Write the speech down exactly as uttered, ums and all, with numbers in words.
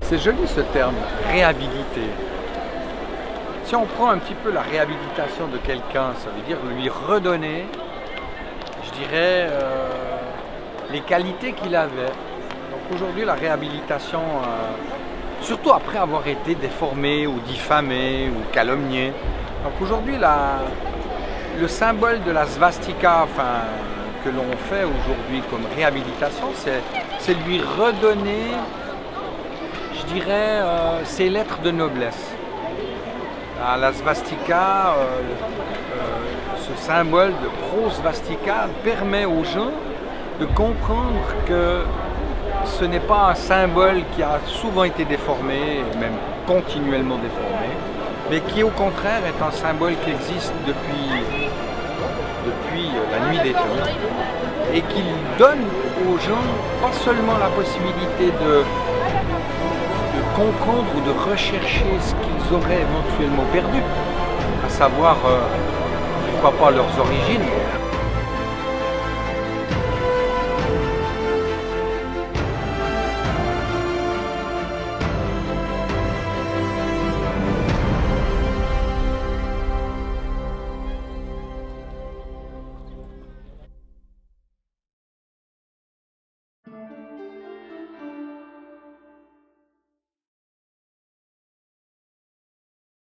C'est joli ce terme, réhabiliter. Si on prend un petit peu la réhabilitation de quelqu'un, ça veut dire lui redonner, je dirais, euh, les qualités qu'il avait. Donc aujourd'hui, la réhabilitation, euh, surtout après avoir été déformé ou diffamé ou calomnié. Donc aujourd'hui, le symbole de la svastika, enfin, que l'on fait aujourd'hui comme réhabilitation, c'est lui redonner, je dirais, euh, ses lettres de noblesse. La svastika, euh, euh, ce symbole de pro-svastika permet aux gens de comprendre que ce n'est pas un symbole qui a souvent été déformé, et même continuellement déformé, mais qui au contraire est un symbole qui existe depuis, depuis la nuit des temps et qui donne aux gens pas seulement la possibilité de comprendre ou de rechercher ce qu'ils auraient éventuellement perdu, à savoir, euh, pourquoi pas leurs origines,